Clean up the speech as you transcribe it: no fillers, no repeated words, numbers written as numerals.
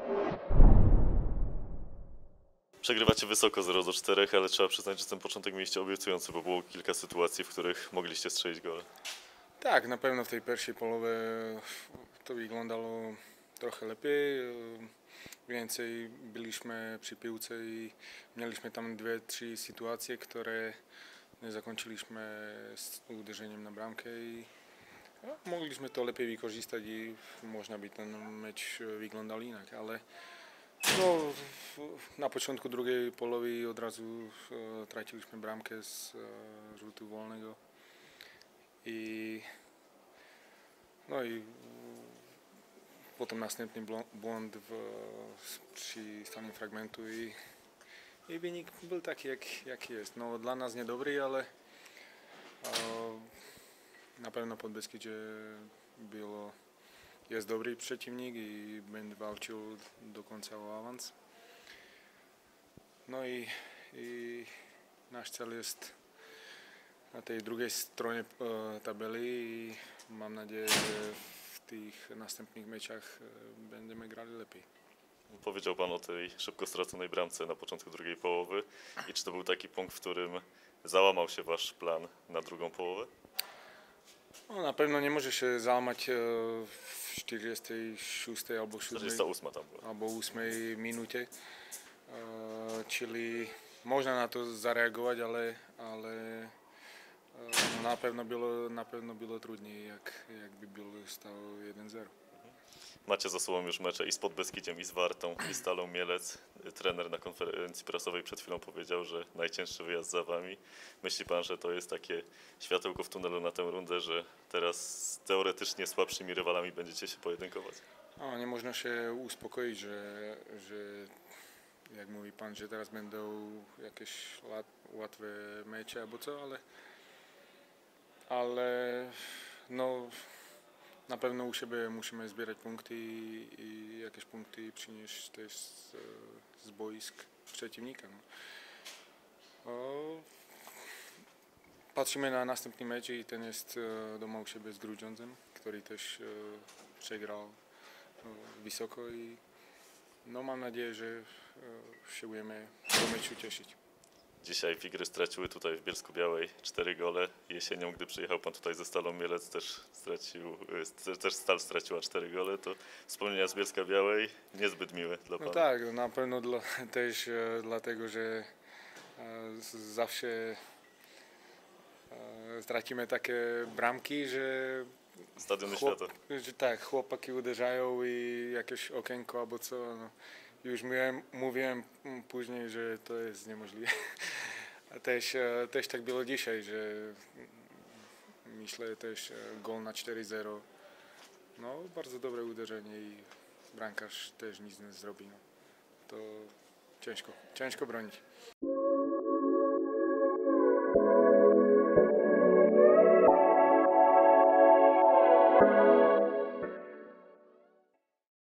Przegrywacie wysoko 0-4, ale trzeba przyznać, że ten początek mieliście obiecujący, bo było kilka sytuacji, w których mogliście strzelić gole. Tak, na pewno w tej pierwszej połowie to wyglądało trochę lepiej. Więcej byliśmy przy piłce i mieliśmy tam dwie, trzy sytuacje, które nie zakończyliśmy z uderzeniem na bramkę i mogliśmy to lepiej wykorzystać i można by ten mecz wyglądał inaczej, ale no, na początku drugiej połowy od razu traciliśmy bramkę z rzutu wolnego i no i potem następny błąd przy stanie fragmentu i wynik był taki jaki jest. No, dla nas niedobry, ale na pewno Podbeskidzie jest dobry przeciwnik i będę walczył do końca o awans. No i nasz cel jest na tej drugiej stronie tabeli i mam nadzieję, że w tych następnych meczach będziemy grali lepiej. Powiedział Pan o tej szybko straconej bramce na początku drugiej połowy i czy to był taki punkt, w którym załamał się Wasz plan na drugą połowę? No, na pewno nie może się załamać w 46 albo 7 48 tam była. albo 8 minucie, czyli można na to zareagować, ale na pewno było trudniej, jakby było stało 1-0. Macie za sobą już mecze i z Podbeskidziem, i z Wartą, i z Stalą Mielec. Trener na konferencji prasowej przed chwilą powiedział, że najcięższy wyjazd za Wami. Myśli Pan, że to jest takie światełko w tunelu na tę rundę, że teraz z teoretycznie słabszymi rywalami będziecie się pojedynkować? No, nie można się uspokoić, że jak mówi Pan, że teraz będą jakieś łatwe mecze albo co, ale no, na pewno u siebie musimy zbierać punkty i jakieś punkty przynieść też z boisk przeciwnika. No. Patrzymy na następny mecz i ten jest doma u siebie z Grudziądzem, który też przegrał wysoko i no, mam nadzieję, że się umiemy do meczu cieszyć. Dzisiaj Wigry straciły tutaj w Bielsku-Białej 4 gole. Jesienią, gdy przyjechał Pan tutaj ze Stalą Mielec, też Stal straciła 4 gole. To wspomnienia z Bielska-Białej niezbyt miłe dla Pana. No tak, na pewno też dlatego, że zawsze tracimy takie bramki, że Stadiony świata. że tak, chłopaki uderzają i jakieś okienko albo co. No. Już mówiłem później, że to jest niemożliwe. Też tak było dzisiaj, że myślę też gol na 4-0. No, bardzo dobre uderzenie i bramkarz też nic nie zrobi. No. To ciężko bronić.